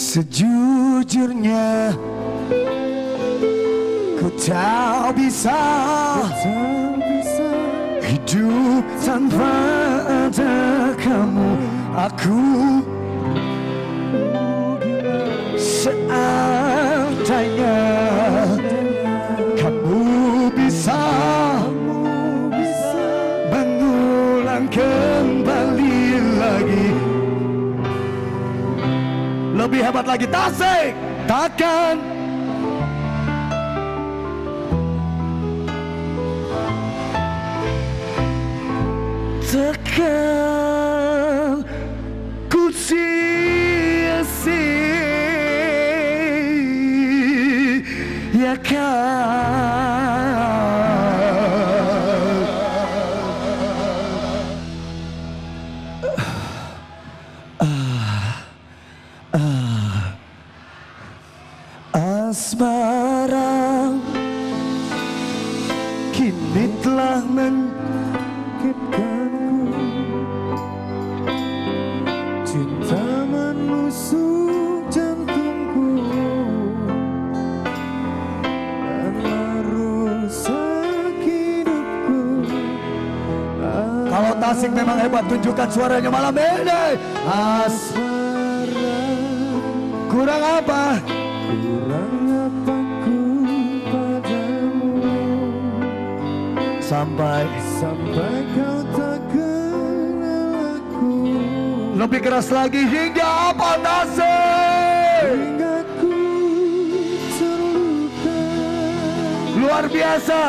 Sejujurnya ku tak bisa hidup tanpa ada kamu. Aku seandainya kamu bisa mengulang kembali lagi, lebih hebat lagi, Tasik, takkan ku asmara kini telah menyakitkanku, cinta menusuk jantungku dan merusak hidupku. Kalau Tasik memang hebat, tunjukkan suaranya malam ini. Asmara, kurang apa? Kurang apaku padamu, sampai kau tak kenal aku. Lebih keras lagi, hingga apa, Tasik? Hingga ku terluka. Luar biasa.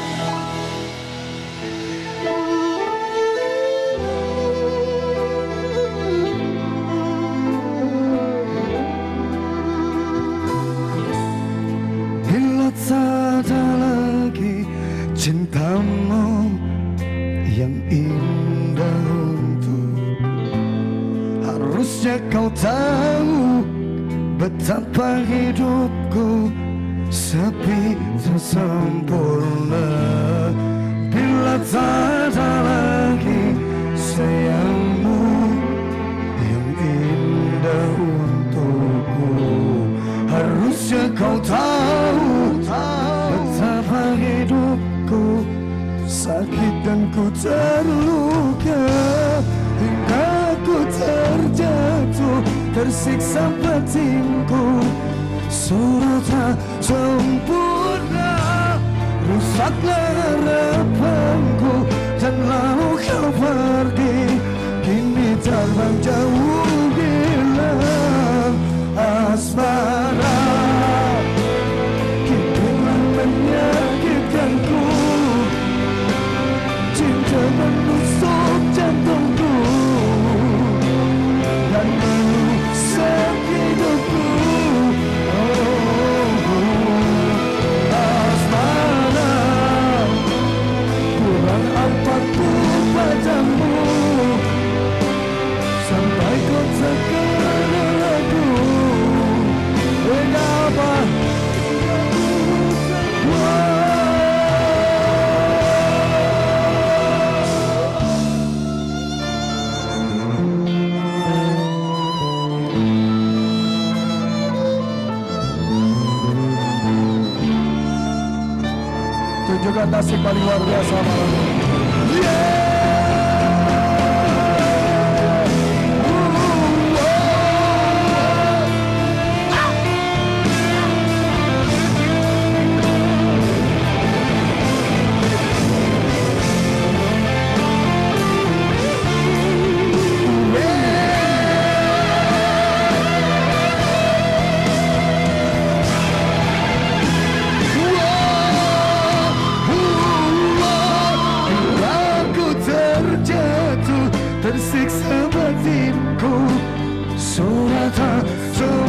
Tak ada lagi cintamu yang indah untuk. Harusnya kau tahu betapa hidupku sepi tak sempurna bila tak ada lagi sayangmu yang indah untukku. Harusnya kau tahu betapa hidupku sakit dan ku terluka, hingga ku terjatuh, tersiksa batinku. Sudah tak sempurna, rusaklah harapanku, dan lalu kau pergi, kini terbang jauh hilang. Asmara kini menyakitkanku, cinta menusuk jantungku dan merusak hidupku. Asmara, kurang apaku padamu, sampai kau tak kenal aku. Mengapa? Tunjukkan Tasik paling luar biasa malam ini. Tersiksa batinku, sudah tak